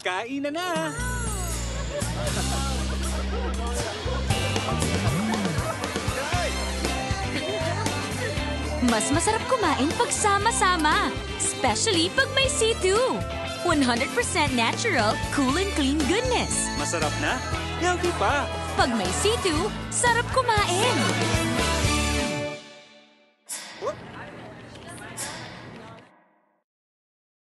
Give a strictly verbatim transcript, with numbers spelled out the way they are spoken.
Kain na na! Mas masarap kumain pag sama-sama. Especially pag may C two. one hundred percent natural, cool and clean goodness. Masarap na? Healthy pa! Pag may C two, sarap kumain.